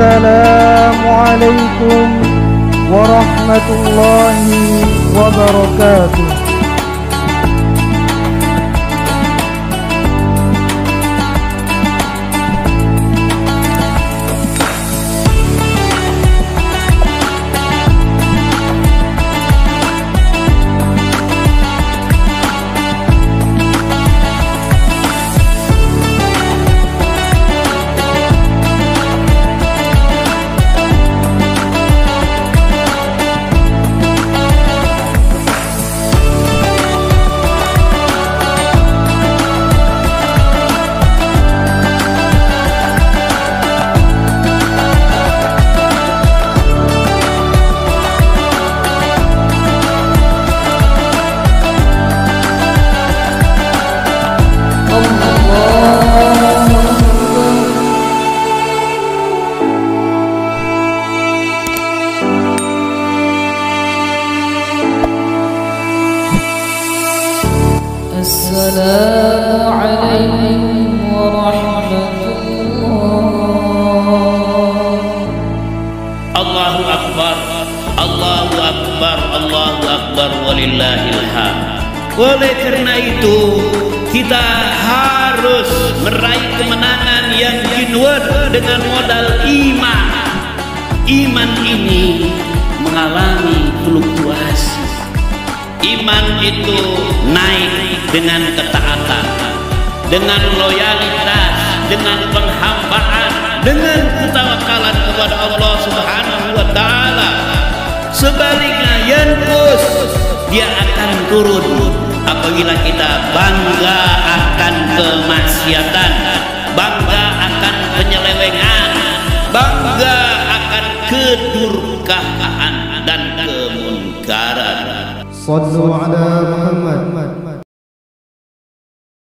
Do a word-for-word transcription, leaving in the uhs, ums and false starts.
Assalamualaikum warahmatullahi wabarakatuh. Assalamualaikum warahmatullah. Allahu Akbar, Allahu Akbar, Allahu Akbar, walillahil hamd. Oleh karena itu kita harus meraih kemenangan yang jinwar dengan modal iman. Iman ini mengalami fluktuasi. Iman itu naik dengan ketaatan, dengan loyalitas, dengan penghambaan, dengan ketawakalan kepada Allah Subhanahu wa taala. Sebaliknya yanqus, dia akan turun apabila kita bangga akan kemaksiatan, bangga akan penyelewengan, bangga akan kedurkaan dan kemunkaran. Sallu ala Muhammad.